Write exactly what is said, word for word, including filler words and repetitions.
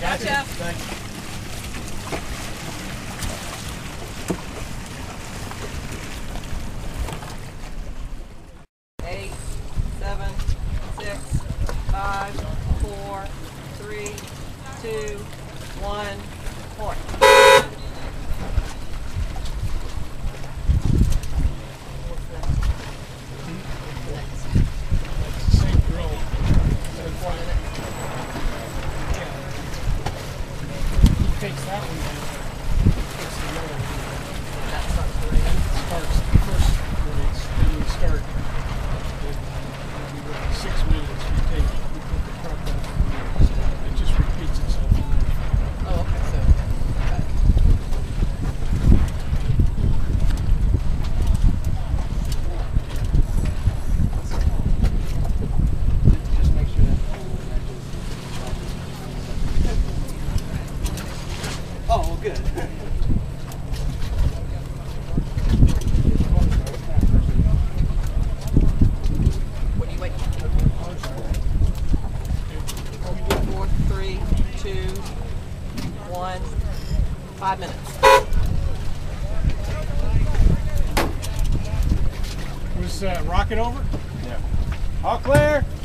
Gotcha. Gotcha. Thank you. Eight, seven, six, five, four, three, two, one, point. Takes that one down. Takes the other one. That starts the race. Starts the first race. Then we start with six minutes. We take we put the truck up. So it just repeats itself. Oh, okay. So, okay. Just make sure that. Oh, well, good. What do you wait? Four, three, two, one, five minutes. Was uh, rocket over? Yeah. All clear.